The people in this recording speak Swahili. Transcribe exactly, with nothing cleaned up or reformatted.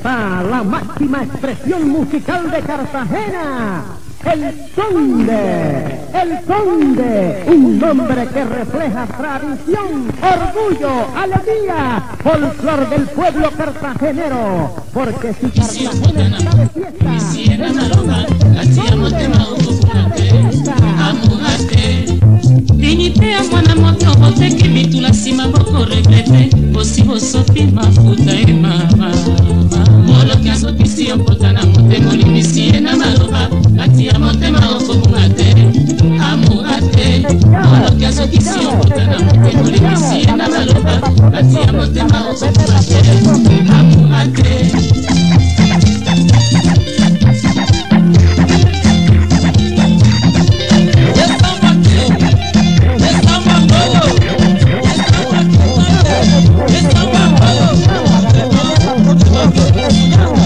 presenta la máxima expresión musical de Cartagena, el Conde, el Conde, un nombre que refleja tradición, orgullo, alegría, folclor del pueblo cartagenero, porque si Cartagena está de fiesta, Dignité mwana moto boteki mitula nsima boko regrete bosi bosopi mafuta e mama moloki azokisi yo mpota na motema olimisi ye na maloba kati ya motema okobunga te amoura te moloki azokisi yo mpota na motema olimisi ye na maloba kati ya motema okobunga te amoura te. No.